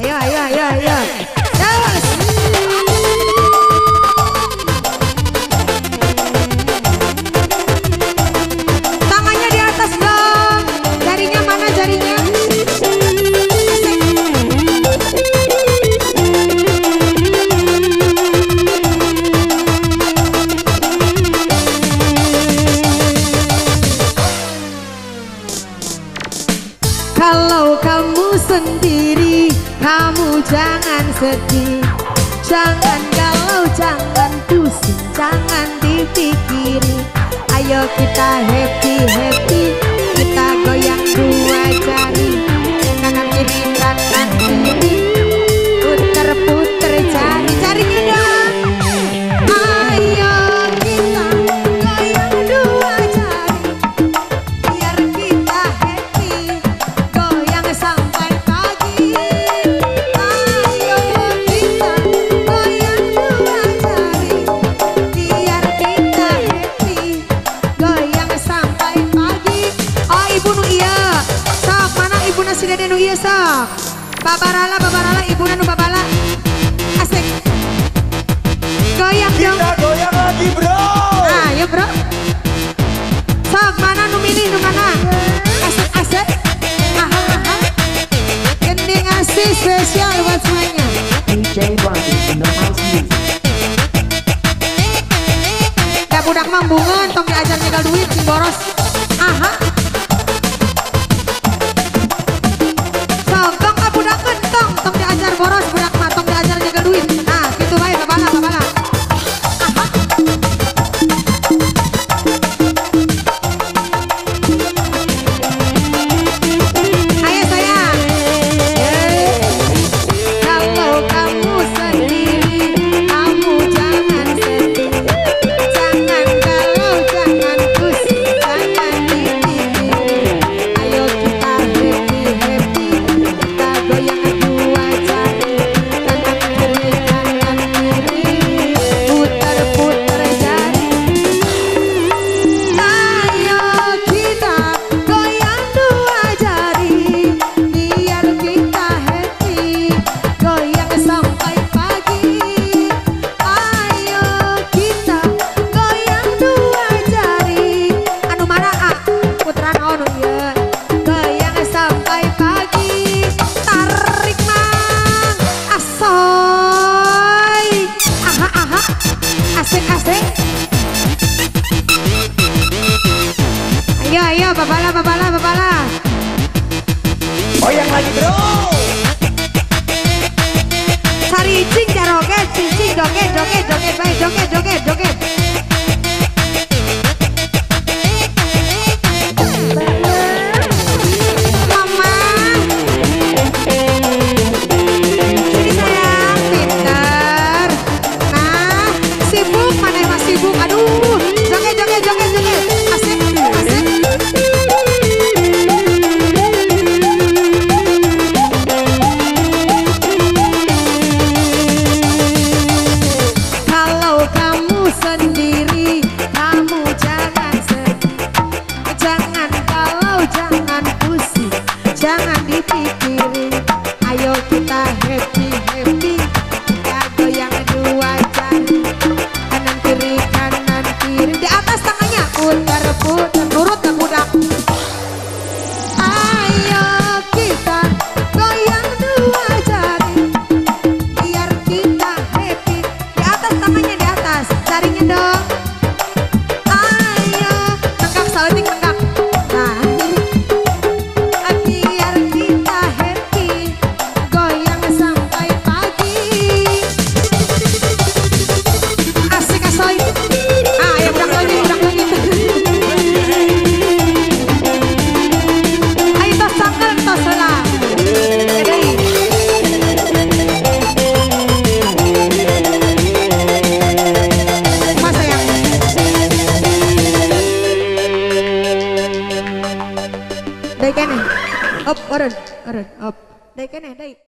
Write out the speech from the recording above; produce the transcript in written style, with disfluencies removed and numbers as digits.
Ayo, ayo, ayo, ayo. Yes. Tangannya di atas dong. Jarinya mana jarinya? Kalau kamu sendiri, kamu jangan sedih, jangan galau, jangan pusing, jangan dipikiri. Ayo kita happy-happy, kita goyang dua jari, kanan kiri kanan kiri, puter-puter jari-jarinya dong. Ayo kita goyang dua jari, biar kita happy, goyang sampai pagi. Ayo kita goyang dua jari, biar kita happy, goyang sampai pagi. Oh ibu nu iya, sok mana ibu nasi dede nu iya sok. Babarala, ibu nu babala. Asik. Goyang dong. Kita goyang lagi bro. Ayo bro. Sok mana nu milih nu mana? Asik asik. Aha aha. Gending asik spesial buat semuanya. DJ Bobby in the house music. Ya budak mambungan, tong diajar nyegal duit si boros. Aha. Sok tong ka budak kentong, tong diajar boros budak mah tong diajar nyegal duit. Nah, gitu bae babala babala. Aha. Ayo sayang. Kalau kamu sendiri, kamu jangan sedih, jangan galau, jangan pusing, jangan dipikir. Ayo kita happy-happy, kita goyang dua jari, kanan kiri, puter-puter jari. Ayo kita goyang dua jari, biar kita happy, goyang sampai pagi. Ayo kita goyang dua jari. Anu mana ah? Putra naon ya? Goyang sampai pagi. Tarik mang, asoy. Aha aha, asik asik. Ayo ayo babala babala babala. Goyang lagi bro. Sari cing jaroget, cing joget joget joget baik joget joget joget. Mama. Ini sayang pinter. Nah, sibuk mana yang masih sibuk? Aduh, joget joget joget joget. Asik asik. Kalau kamu sendiri, kamu jangan sedih, jangan galau, jangan pusing, jangan dipikirin. Ayo kita happy-happy, kita goyang dua jari, kanan kiri, di atas tangannya putar-putar, nurut ke budak. Ayo kita goyang dua jari, biar kita happy. Di atas tangannya di atas, jarinya dong. Ayo, tegak saleting tegak. Nah, biar kita happy, goyang sampai pagi. Asik asoy. Ayo budak lagi, budak lagi. Ayo tos sangkel tos lah. Edai. Mas sayang. Dai kene. Up, orun, up. Dai kene, dai.